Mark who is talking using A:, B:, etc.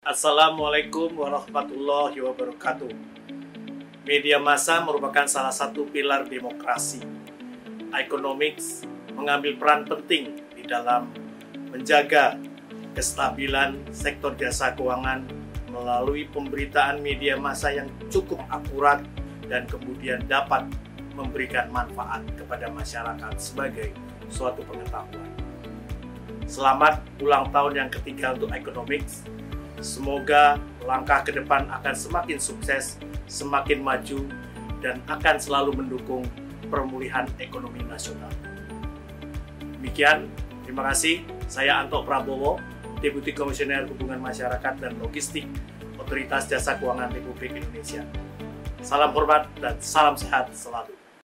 A: Assalamualaikum warahmatullahi wabarakatuh. Media massa merupakan salah satu pilar demokrasi. Economics mengambil peran penting di dalam menjaga kestabilan sektor jasa keuangan melalui pemberitaan media massa yang cukup akurat dan kemudian dapat memberikan manfaat kepada masyarakat sebagai suatu pengetahuan. Selamat ulang tahun yang ketiga untuk Economics. Semoga langkah ke depan akan semakin sukses, semakin maju, dan akan selalu mendukung pemulihan ekonomi nasional. Demikian, terima kasih. Saya Anto Prabowo, Deputi Komisioner Hubungan Masyarakat dan Logistik, Otoritas Jasa Keuangan Republik Indonesia. Salam hormat dan salam sehat selalu.